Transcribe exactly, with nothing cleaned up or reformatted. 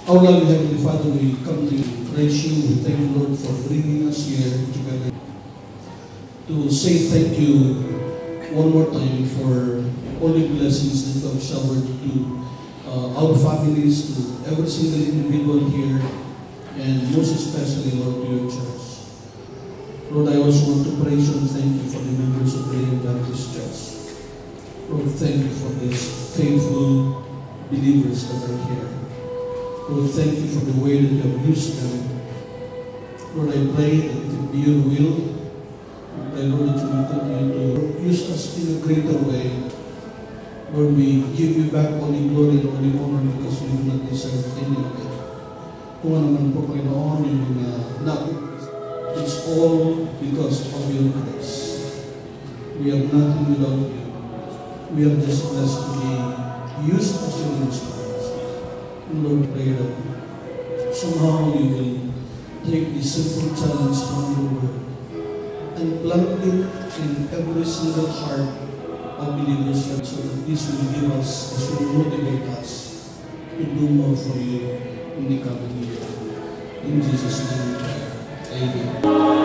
Our loving Heavenly Father, we come to you, praise you, we thank you, Lord, for bringing us here together to say thank you one more time for all the blessings that you have showered to uh, our families, to every single individual here, and most especially, Lord, to your church. Lord, I also want to praise you and thank you for the members of the Baptist Church. Lord, thank you for these faithful believers that are here. Lord, thank you for the way that you have used them. Lord, I pray that it will be your will. I pray, Lord, that you will continue to use us in a greater way. Lord, we give you back all the glory and all the honor because we do not deserve any of it. Kung ano man po, Panginoon, yung mga napit, it's all because of your grace. We are nothing without you. We are just blessed to be used as your instruments. Lord, pray that somehow you will take this simple challenge from your word and plant it in every single heart of believers, so that this will give us, this will motivate us to do more for you in the coming year. In Jesus' name we pray. Amen.